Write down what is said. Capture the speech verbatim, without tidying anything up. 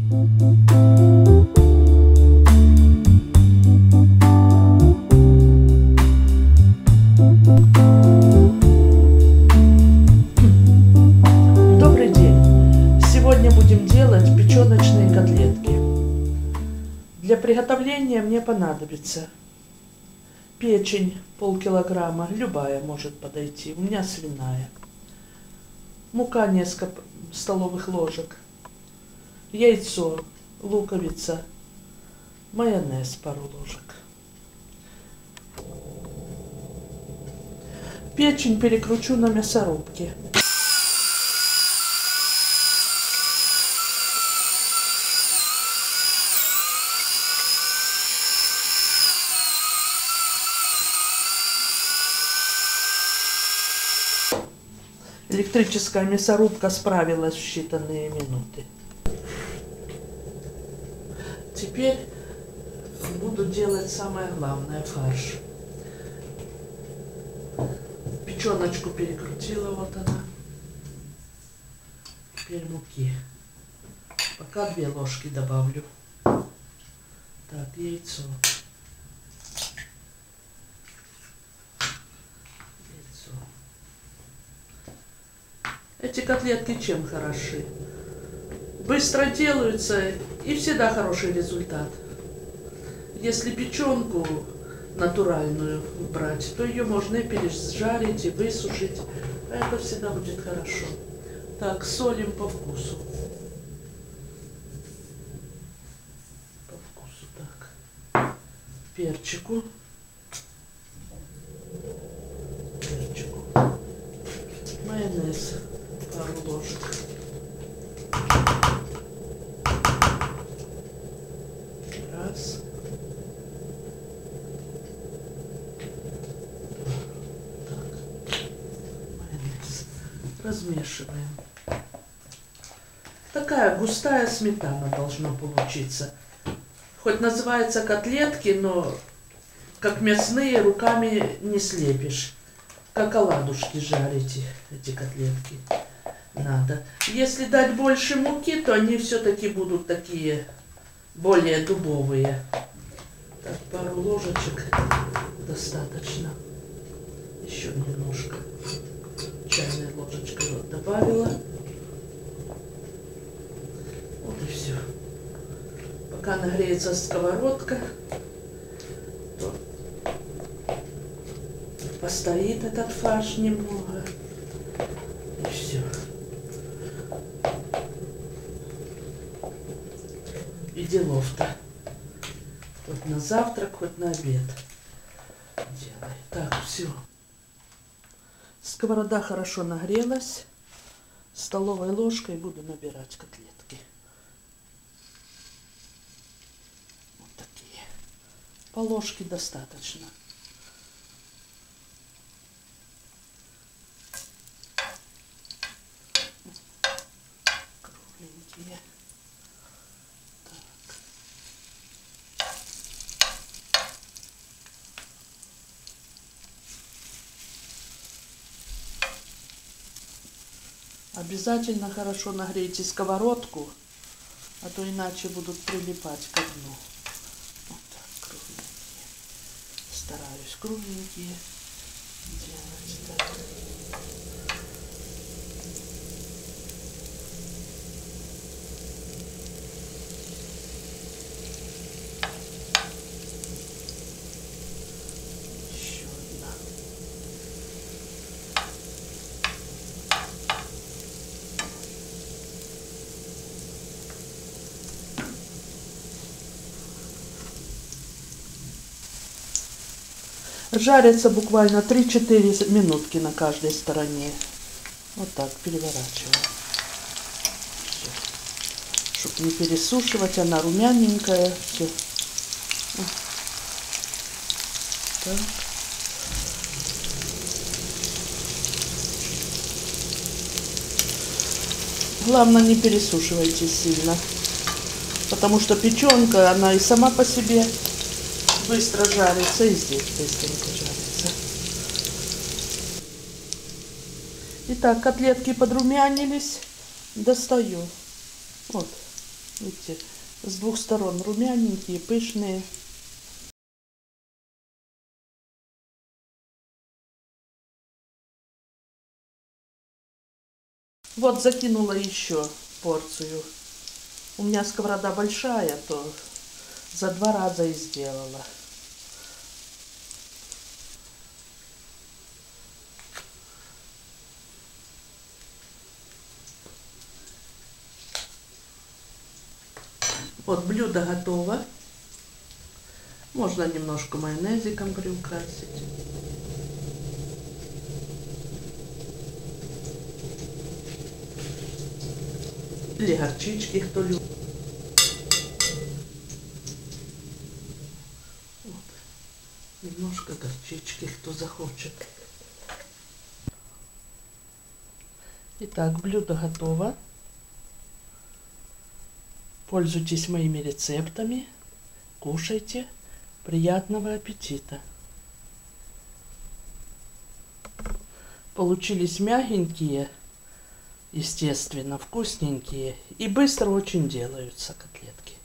Добрый день! Сегодня будем делать печеночные котлетки. Для приготовления мне понадобится печень полкилограмма, любая может подойти, у меня свиная, мука несколько столовых ложек, яйцо, луковица, майонез пару ложек. Печень перекручу на мясорубке. Электрическая мясорубка справилась в считанные минуты. Теперь буду делать самое главное — фарш. Печеночку перекрутила, вот она. Теперь муки. Пока две ложки добавлю. Так, яйцо. Эти котлетки чем хороши? Быстро делаются и всегда хороший результат. Если печенку натуральную брать, то ее можно и пережарить, и высушить. А это всегда будет хорошо. Так, солим по вкусу. По вкусу, так. Перчику. Перчику. Майонез. Пару ложек. Раз. Так. Майонез. Размешиваем. Такая густая сметана должна получиться. Хоть называется котлетки, но как мясные руками не слепишь. Как оладушки жарите эти котлетки. Надо. Если дать больше муки, то они все-таки будут такие более дубовые. Так, пару ложечек достаточно. Еще немножко. Чайной ложечкой вот добавила. Вот и все. Пока нагреется сковородка, то постоит этот фарш немного. И все. И делов-то. Хоть на завтрак, хоть на обед делай. Так, все. Сковорода хорошо нагрелась. Столовой ложкой буду набирать котлетки. Вот такие. По ложке достаточно. Кругленькие. Обязательно хорошо нагрейте сковородку, а то иначе будут прилипать к дну. Вот так, кругленькие. Стараюсь кругленькие делать. Так. Еще одна. Жарится буквально три-четыре минутки на каждой стороне. Вот так переворачиваем. Чтобы не пересушивать, она румяненькая. Все. Так. Главное, не пересушивайте сильно, потому что печенка, она и сама по себе быстро жарится, и здесь быстренько жарится. Итак, котлетки подрумянились. Достаю. Вот. Видите, с двух сторон румяненькие, пышные. Вот закинула еще порцию. У меня сковорода большая, то за два раза и сделала. Вот блюдо готово. Можно немножко майонезиком приукрасить. Или горчички, кто любит. Вот. Немножко горчички, кто захочет. Итак, блюдо готово. Пользуйтесь моими рецептами. Кушайте. Приятного аппетита. Получились мягенькие, естественно, вкусненькие и быстро очень делаются котлетки.